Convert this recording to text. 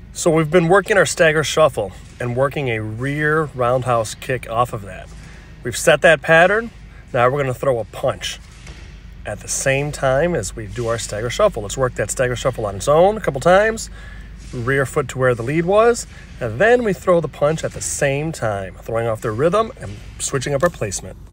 So we've been working our stagger shuffle and working a rear roundhouse kick off of that. We've set that pattern. Now we're going to throw a punch at the same time as we do our stagger shuffle. Let's work that stagger shuffle on its own a couple times. Rear foot to where the lead was, and then we throw the punch at the same time, throwing off their rhythm and switching up our placement.